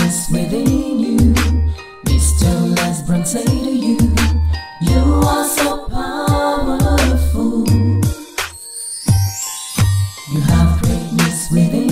greatness within you. Mr. Let's say to you, you are so powerful. You have greatness within you.